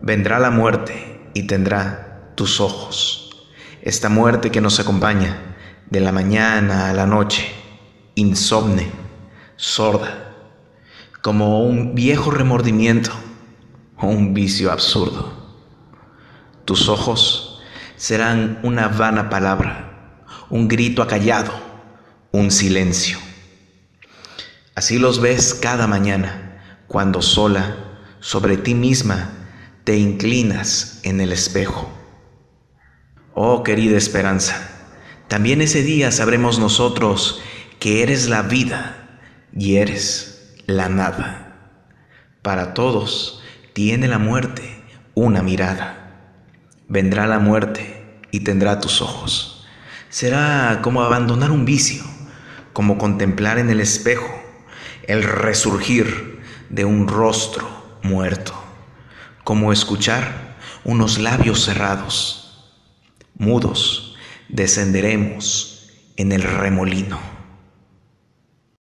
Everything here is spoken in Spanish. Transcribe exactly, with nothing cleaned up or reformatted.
Vendrá la muerte y tendrá tus ojos. Esta muerte que nos acompaña de la mañana a la noche, insomne, sorda, como un viejo remordimiento o un vicio absurdo. Tus ojos serán una vana palabra, un grito acallado, un silencio. Así los ves cada mañana, cuando sola, sobre ti misma, te inclinas en el espejo. Oh querida esperanza, también ese día sabremos nosotros que eres la vida y eres la nada. Para todos tiene la muerte una mirada. Vendrá la muerte y tendrá tus ojos. Será como abandonar un vicio, como contemplar en el espejo el resurgir de un rostro muerto, como escuchar unos labios cerrados. Mudos descenderemos en el remolino.